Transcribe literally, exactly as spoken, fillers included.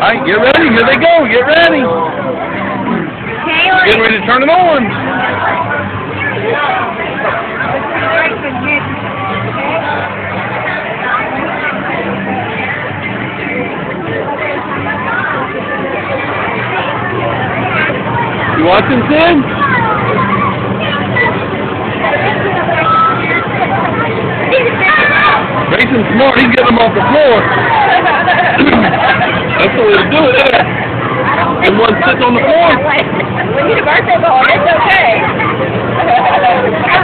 Alright, get ready. Here they go. Get ready. Get ready to turn it on. You watching, Sid? Grayson's smart. He's getting them off the floor. That's the way to do it, isn't it? And one sits on the floor. We need a birthday ball. It's okay.